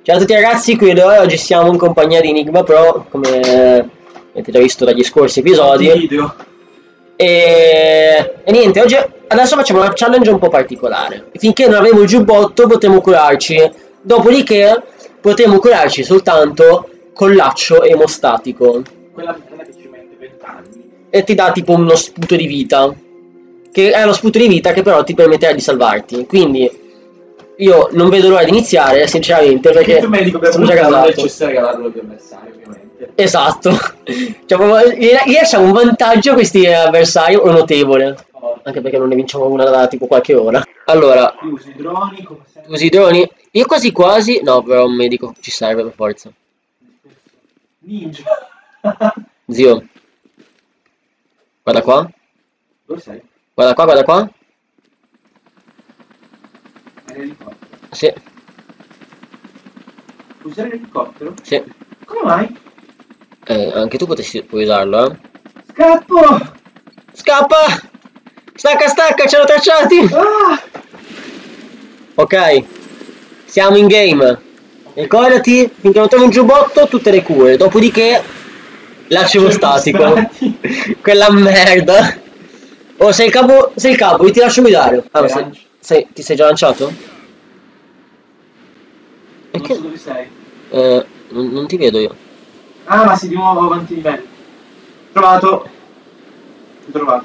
Ciao a tutti ragazzi, qui oggi siamo in compagnia di Enigma Pro, come avete già visto dagli scorsi episodi. Video. E niente, adesso facciamo una challenge un po' particolare. Finché non avremo il giubbotto potremo curarci, dopodiché potremo curarci soltanto con laccio emostatico. Quella che ci mette 20 anni. E ti dà tipo uno sputo di vita, che è uno sputo di vita che però ti permetterà di salvarti. Quindi io non vedo l'ora di iniziare, sinceramente, perché Il medico per sono già non è casato. necessario regalarlo agli avversari, ovviamente. Esatto. Cioè, gli lasciamo un vantaggio a questi avversari notevole. Anche perché non ne vinciamo una da tipo qualche ora. Allora, Io uso i droni come sempre. usi i droni? Io quasi quasi... No, però un medico ci serve per forza. Ninja. Zio. Guarda qua. Dove sei? Guarda qua, guarda qua. È l'elicottero. Sì, Usare l'elicottero? sì. Come mai? Anche tu puoi usarlo, eh. Scappo! Scappa! Stacca, stacca, ce l'ho tracciati! Ah! Ok. Siamo in game. Ricordati, finché non trovi un giubbotto, tutte le cure. Dopodiché, laccio statico. Quella merda. Oh, sei il capo, io ti lascio guidare. Ah, ma ti sei già lanciato? Non so dove sei. Non ti vedo io. Ah, ma sei di nuovo avanti di me. Trovato. L'ho trovato.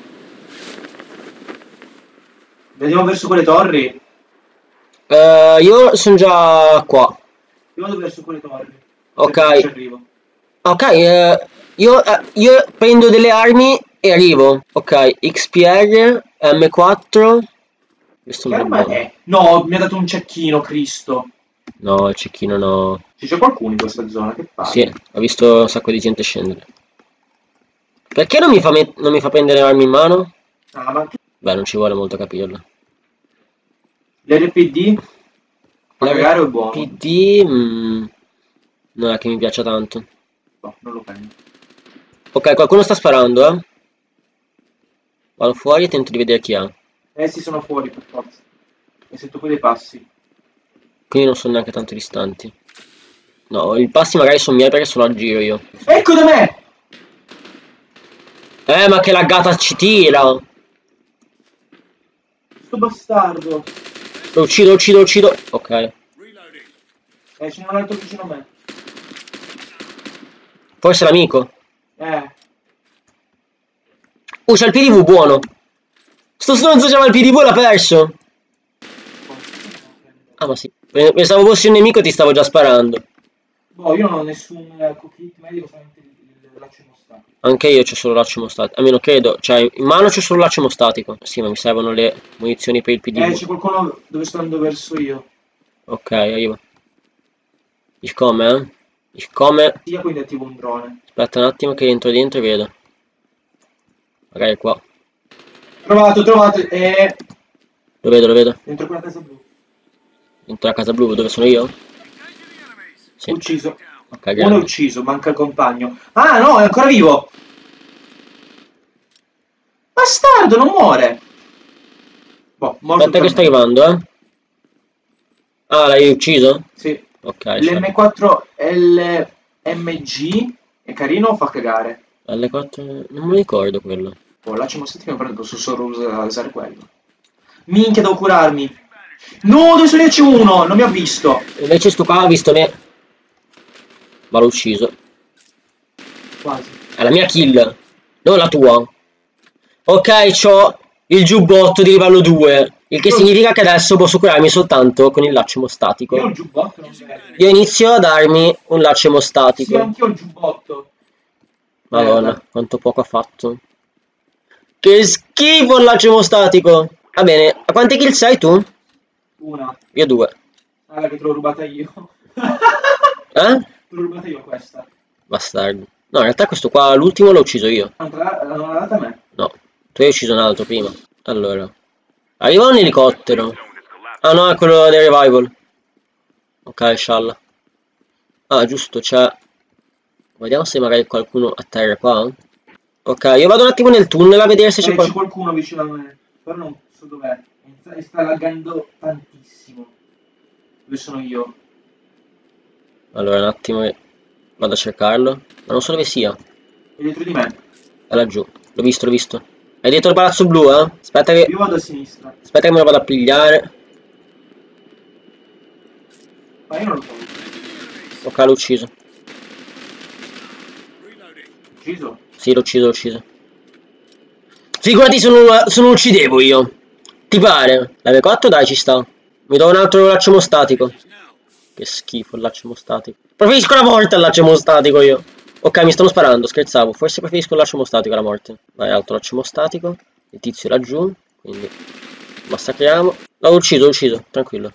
Vediamo verso quelle torri. Io sono già qua. Io vado verso quelle torri. Ok. Ci arrivo. Ok, io prendo delle armi e arrivo. Ok, XPR, M4. Questo Che non è arma buono. è? No, mi ha dato un cecchino, Cristo. No, il cecchino no. C'è qualcuno in questa zona, che fa? Sì, ho visto un sacco di gente scendere. Perché non mi fa prendere armi in mano? Ah, ma Beh, non ci vuole molto capirlo. l'RPD? Fa cagare o è buono? PD... non è che mi piaccia tanto. No, non lo prendo. Ok, qualcuno sta sparando, eh. Vado fuori e tento di vedere chi ha. Sì, sono fuori per forza. E sento poi dei passi. Quindi non sono neanche tanto distanti. No, i passi magari sono miei perché sono al giro io. Ecco da me! Ma che laggata ci tira! Sto bastardo. Lo uccido, uccido, uccido. Ok. Ce n'è un altro vicino a me. Forse l'amico. C'ha il PDV buono. Sto stronzo c'aveva il PDV e l'ha perso. Ah, ma sì. Pensavo fossi un nemico e ti stavo già sparando. Boh, io non ho nessun kit medico, solamente il laccio emostatico. Anche io c'ho solo laccio emostatico. Almeno credo. Cioè, in mano c'ho solo laccio emostatico. Sì, ma mi servono le munizioni per il PDV. C'è qualcuno dove sto andando verso io. Ok, arrivo. Il come, eh? Il come. Io quindi attivo un drone. Aspetta un attimo che entro dentro e vedo. Magari qua. Trovato. Lo vedo, lo vedo. Dentro quella casa blu. Dentro la casa blu dove sono io? Sì. Ucciso. Ok, Uno è grande. ucciso, manca il compagno. Ah no, è ancora vivo! Bastardo, non muore! Boh, morto. Aspetta che sta arrivando, eh. Ah, l'hai ucciso? Sì. Ok. L'M4 LMG è carino o fa cagare? Alle 4... non me lo ricordo quello. Oh, là c'è mostrato che mi prendo, posso solo usare quello. Minchia, devo curarmi. No, dove sono io c'è uno, non mi ha visto. Invece sto qua ha visto me. Ma l'ho ucciso. Quasi. È la mia kill, non la tua. Ok, c'ho il giubbotto di livello 2. Il che significa che adesso posso curarmi soltanto con il laccio emostatico. Io ho il giubbotto, non vedo. Io inizio a darmi un laccio emostatico. Sì, anch'io ho il giubbotto. Madonna, quanto poco ha fatto. Che schifo il laccio emostatico. Va bene, a quante kill sei tu? Una. Io 2. Ah, che te l'ho rubata io. Eh? Te l'ho rubata io questa. Bastardo. No, in realtà questo qua, l'ultimo l'ho ucciso io. Non l'ha data a me. No, tu hai ucciso un altro prima. Allora. Arriva un elicottero. Ah no, è quello del revival. Ok, scialla. Ah, giusto, c'è... Vediamo se magari qualcuno atterra qua. Ok, io vado un attimo nel tunnel a vedere se c'è C'è qualcuno vicino a me. Però non so dov'è. E sta laggando tantissimo. Dove sono io? Allora, un attimo che vado a cercarlo. Ma non so dove sia. È dietro di me. È laggiù. L'ho visto, l'ho visto. È dietro il palazzo blu, eh? Aspetta che... Io vado a sinistra. Aspetta che me lo vado a pigliare. Ma io non lo so. Ok, l'ho ucciso. Ucciso? Sì, l'ho ucciso, l'ho ucciso. Figurati se non lo uccidevo io. Ti pare? La V4 dai, ci sta. Mi do un altro laccio emostatico. Che schifo il laccio emostatico. Preferisco la morte al laccio emostatico io. Ok, mi stanno sparando, scherzavo. Forse preferisco il laccio emostatico alla morte. Vai, altro laccio emostatico. Il tizio è laggiù. Quindi massacriamo. L'ho ucciso, tranquillo.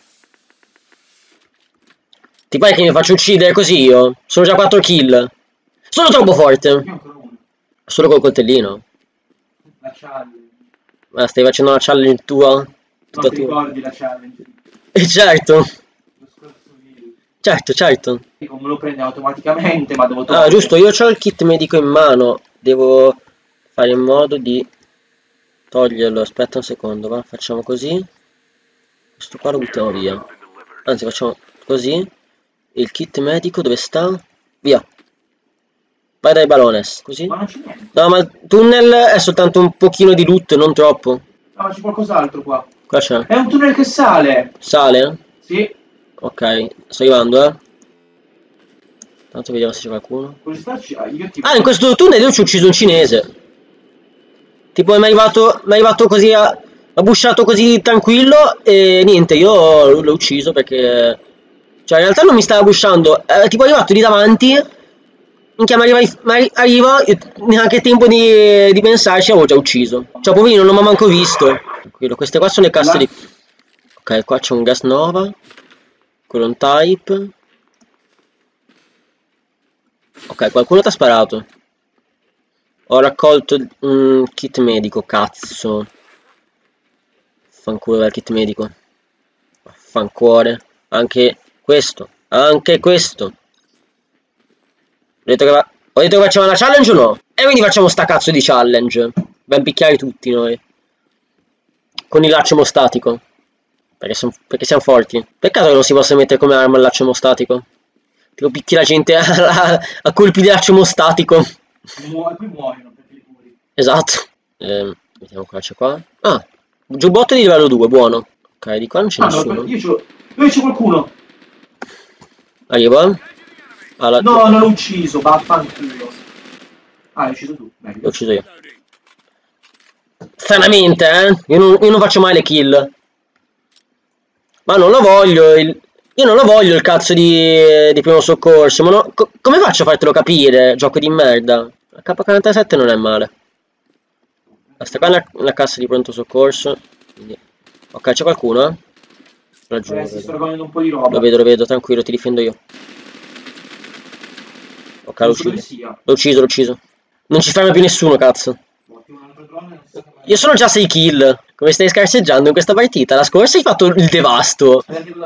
Ti pare che mi faccio uccidere così io? Sono già 4 kill. Sono troppo forte. Io ancora uno. Solo col coltellino. La challenge. Ma stai facendo una challenge tua? Non Tutta ti tua. ricordi la challenge? Certo. Lo scorso video. Certo. Dico, me lo prende automaticamente, ma devo Ah, togliere. giusto, io ho il kit medico in mano. Devo fare in modo di toglierlo. Aspetta un secondo, va. Facciamo così. Questo qua lo buttiamo via. Anzi, facciamo così. Il kit medico dove sta? Via. Vai dai balones, così. Ma non c'è niente. No, ma il tunnel è soltanto un pochino di loot, non troppo. No, ma c'è qualcos'altro qua. Qua c'è. È un tunnel che sale. Sale? Sì. Ok, sto arrivando, eh. Tanto vediamo se c'è qualcuno. Curiosità, io ti... Ah, in questo tunnel io ci ho ucciso un cinese. Tipo, mi è arrivato così, ha busciato così tranquillo e niente, io l'ho ucciso perché... Cioè, in realtà non mi stava bushando, tipo è arrivato lì davanti, minchia, arriva, neanche tempo di pensarci, avevo già ucciso. Cioè, poverino, non mi ha manco visto. Tranquillo, queste qua sono le casse di... Ok, qua c'è un gas nova, quello è un type. Ok, qualcuno ti ha sparato. Ho raccolto un kit medico, cazzo. Fanculo dal kit medico. Fancuore. Anche questo. Anche questo. Ho detto che facciamo una challenge o no? E quindi facciamo sta cazzo di challenge. Ben picchiare tutti noi. Con il laccio emostatico. Perché siamo forti. Peccato che non si possa mettere come arma il laccio emostatico. Tipo picchi la gente a colpi di laccio emostatico. Qui muoiono perché li curi. Esatto. Vediamo cosa c'è qua. Ah, giubbotto di livello 2, buono. Ok, di qua non c'è nessuno. Io c'è qualcuno. Arrivo. No, non l'ho ucciso, vaffanculo. Ah, l'hai ucciso tu. L'ho ucciso io. Stranamente, Io non faccio mai le kill. Ma non lo voglio Io non lo voglio il cazzo di primo soccorso. Ma come faccio a fartelo capire? Gioco di merda. La K47 non è male. Basta, qua è una cassa di pronto soccorso. Quindi... Ok, c'è qualcuno, Laggiù. Si sto raccogliendo un po' di roba. Lo vedo, tranquillo, ti difendo io. Ok, l'ho ucciso. Non ci ferma più nessuno, cazzo. Io sono già 6 kill. Come stai scarseggiando in questa partita? La scorsa hai fatto il devasto.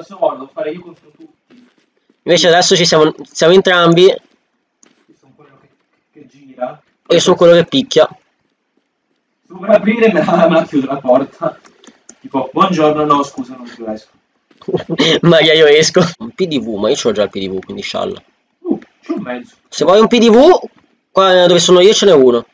Invece adesso siamo entrambi. Io sono quello che gira. E io sono quello che picchia. Se vuoi aprire me la chiudo la porta. Tipo, buongiorno, no scusa, non più esco. Magari io esco. Un PDV, ma io c'ho già il PDV, quindi scialla. C'è un mezzo. Se vuoi un PDV, qua dove sono io ce n'è uno.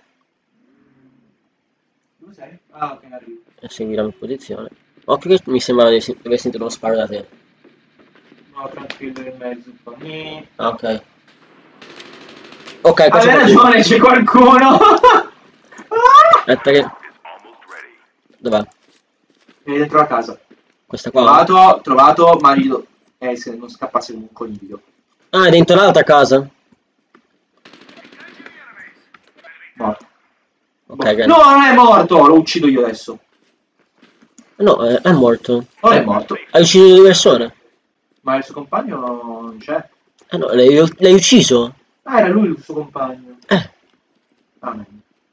Dove sei? Ah, ok, arrivo. Segui la mia posizione. Occhio che mi sembra di aver sentito uno sparo da te. No, tranquillo, in mezzo. Ah, ok. Ok, qua hai ragione, c'è qualcuno. Aspetta che... Dov'è? È dentro la casa. Questa qua? Trovato, marido. Se non scappasse un coniglio. Ah, è dentro l'altra casa? Morto. Ok, no, non è morto, lo uccido io adesso. No, è morto. Non è morto. Hai ucciso 2 persone? Ma il suo compagno non c'è. Ah no, l'hai ucciso? Ah, era lui il suo compagno. Ah,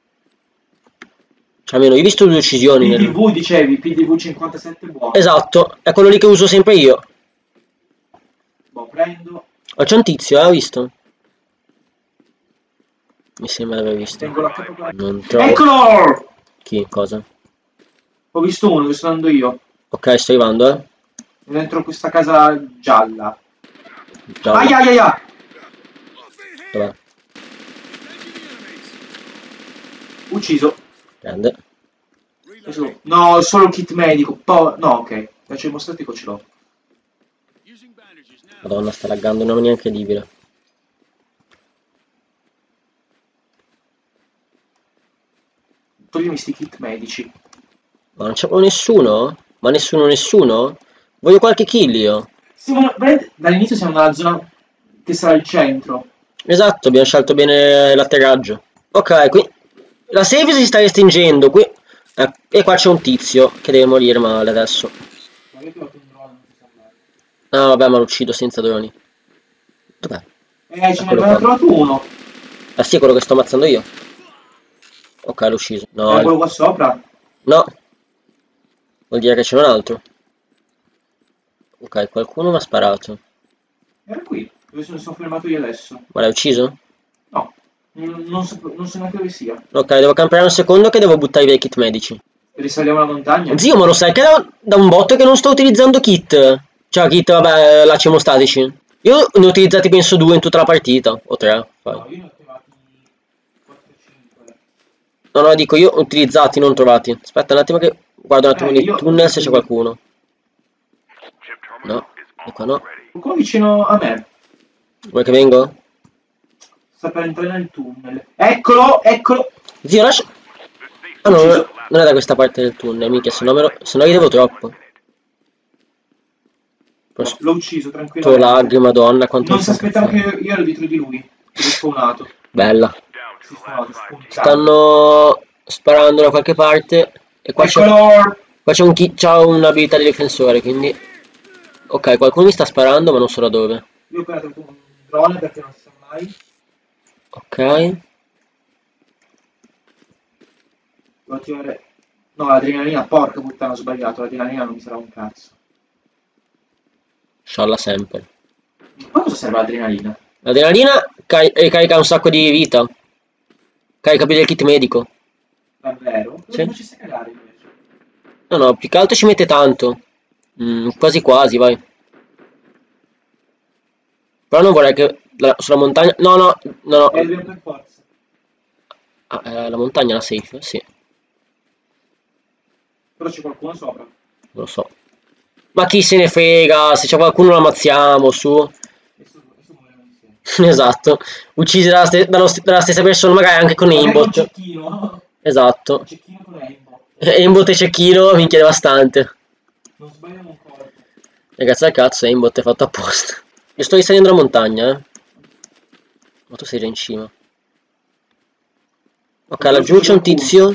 cioè, almeno io ho visto 2 uccisioni. PDV dicevi, PDV 57 buono. Esatto, è quello lì che uso sempre io. Boh, prendo. Oh, c'è un tizio, hai visto? Mi sembra di aver visto. Tengo la capa. Non trovo. Eccolo! Chi? Cosa? Ho visto uno, che sto andando io. Ok, sto arrivando, È dentro questa casa gialla. Ciao. Aia aia aia. Dov'è? Ucciso. Grande. No, solo il kit medico. No, ok. Faccio il mostatico ce l'ho. Madonna, sta laggando in una maniera incredibile. Toglimi sti kit medici. Ma non c'è proprio nessuno? Ma nessuno? Voglio qualche kill io. Sì, ma dall'inizio siamo nella zona che sarà il centro. Esatto, abbiamo scelto bene l'atterraggio. Ok, qui la save si sta restringendo. Qui e qua c'è un tizio che deve morire male adesso. No, vabbè, ma lo uccido senza droni. Dov'è? Ce ne abbiamo trovato uno. Ah sì, è quello che sto ammazzando io. Ok, l'ho ucciso. No, quello qua sopra? No. Vuol dire che c'è un altro. Ok, qualcuno mi ha sparato. Era qui, dove sono fermato io adesso. Ma l'hai ucciso? No, non so neanche dove sia. Ok, devo camperare un secondo che devo buttare via i kit medici. Risaliamo la montagna? Zio, ma lo sai che da un botto che non sto utilizzando kit. Cioè, kit, vabbè, lacci emostatici. Io ne ho utilizzati penso 2 in tutta la partita. O 3. Fai. No, io ne ho trovati 4-5. No, dico io ho utilizzati, non trovati. Aspetta un attimo che guardo un attimo nei tunnel se c'è qualcuno. No, di qua no. Qualcuno vicino a me. Vuoi che vengo? Sta per entrare nel tunnel. Eccolo, eccolo. Zio, lascia... Ah no, non è da questa parte del tunnel, minchia, se no ridevo troppo. L'ho ucciso, tranquillamente. Lag, madonna, quanto... Non si aspettava che io ero dietro di lui. Ed è spawnato. Bella. Si è spawnato, stanno sparando da qualche parte. E qua c'è un kit, c'ha un'abilità di difensore, quindi... Ok, qualcuno mi sta sparando, ma non so da dove. Io ho operato con un drone perché non si sa mai. Ok. Devo attivare... No, l'adrenalina, porca puttana, ho sbagliato. L'adrenalina non mi sarà un cazzo. Scialla sempre. Ma cosa serve l'adrenalina? L'adrenalina ricarica un sacco di vita. Carica più del kit medico. Davvero? Sì. Non ci stai cagare invece. No, più che altro ci mette tanto. Quasi quasi, vai. Però non vorrei che sulla montagna... No. Dobbiamo per forza. Ah, la montagna è la safe, sì. Però c'è qualcuno sopra. Non lo so. Ma chi se ne frega, se c'è qualcuno lo ammazziamo, su. Adesso muoviamo insieme. Esatto. Uccisi dalla stessa persona, magari anche con aimbot. Cecchino. Esatto. Cecchino con aimbot. Aimbot e cecchino, minchia devastante. Non sbagliamo un colpo. Ragazzi, al cazzo, aimbot è fatto apposta. Io sto risalendo la montagna, Ma tu sei già in cima. Ok, laggiù c'è un tizio.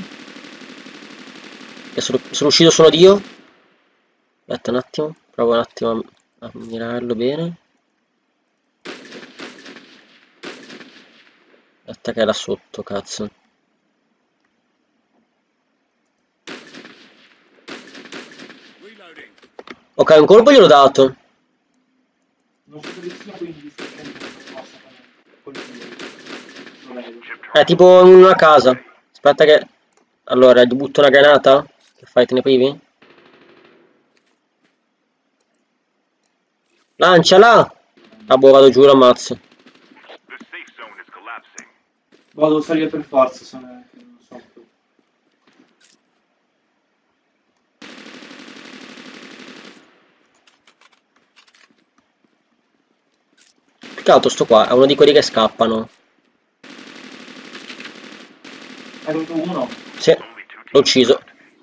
Sono uscito solo di io. Aspetta un attimo, provo un attimo a mirarlo bene. Aspetta che è là sotto, cazzo. Ok, un colpo gliel'ho dato. Non so dove sia, quindi È tipo in una casa. Aspetta che... Allora, gli butto una granata? Che fai, te ne privi? Lanciala! Ah boh, vado giù, lo ammazzo. Boh, devo salire per forza, se non so più. Più che altro sto qua, è uno di quelli che scappano. È venuto uno? Sì, l'ho ucciso.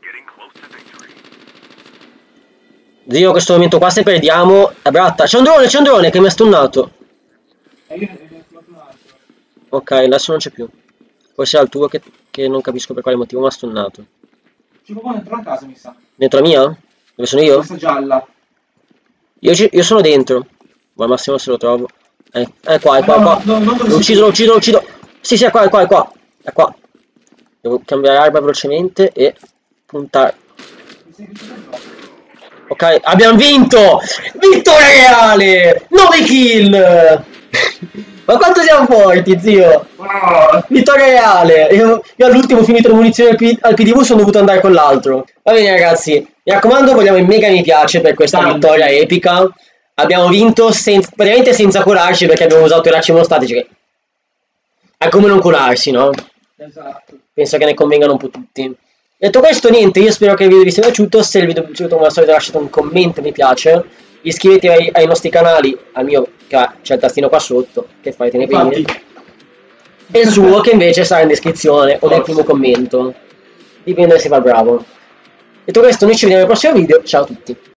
Zio, in questo momento qua se perdiamo... Abratta, c'è un drone che mi ha stunnato. E io ne ho trovato un altro. Ok, adesso non c'è più. Forse è il tuo che non capisco per quale motivo mi ha stunnato. C'è qualcuno dentro la casa, mi sa. Dentro la mia? Dove sono io? Questa gialla. Io sono dentro. Ma al massimo se lo trovo. Qua, No, qua. non L'ho ucciso. Sì, è qua. È qua. Devo cambiare arma velocemente e puntare. Ok, abbiamo vinto! Vittoria reale! 9 kill! Ma quanto siamo forti, zio? Vittoria reale! Io all'ultimo ho finito le munizioni al PDV, sono dovuto andare con l'altro. Va bene ragazzi, mi raccomando, vogliamo il mega mi piace per questa vittoria epica. abbiamo vinto praticamente senza curarci perché abbiamo usato i racci emostatici che è come non curarsi, no? Esatto. Penso che ne convengano un po' tutti. Detto questo, niente, io spero che il video vi sia piaciuto. Se il video vi è piaciuto, come al solito lasciate un commento, mi piace. Iscrivetevi ai nostri canali, al mio, che c'è il tastino qua sotto, che farete nei primi. Infatti, E il suo che invece sarà in descrizione o nel primo commento. Dipende se fa bravo. Detto questo, noi ci vediamo nel prossimo video. Ciao a tutti.